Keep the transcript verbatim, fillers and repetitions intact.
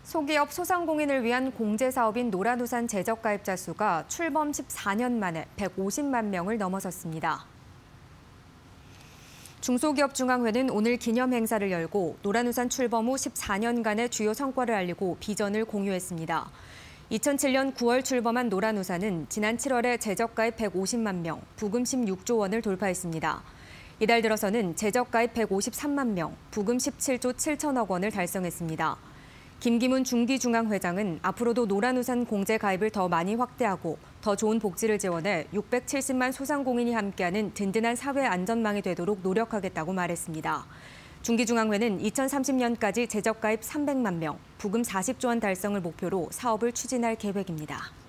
소기업 소상공인을 위한 공제사업인 노란우산 제적가입자 수가 출범 십사 년 만에 백오십만 명을 넘어섰습니다. 중소기업중앙회는 오늘 기념 행사를 열고 노란우산 출범 후 십사 년간의 주요 성과를 알리고 비전을 공유했습니다. 이천칠 년 구월 출범한 노란우산은 지난 칠월에 제적가입 백오십만 명, 부금 십육조 원을 돌파했습니다. 이달 들어서는 제적가입 백오십삼만 명, 부금 십칠조 칠천억 원을 달성했습니다. 김기문 중기중앙회장은 앞으로도 노란우산 공제 가입을 더 많이 확대하고 더 좋은 복지를 지원해 육백칠십만 소상공인이 함께하는 든든한 사회 안전망이 되도록 노력하겠다고 말했습니다. 중기중앙회는 이천삼십 년까지 제적가입 삼백만 명, 부금 사십조 원 달성을 목표로 사업을 추진할 계획입니다.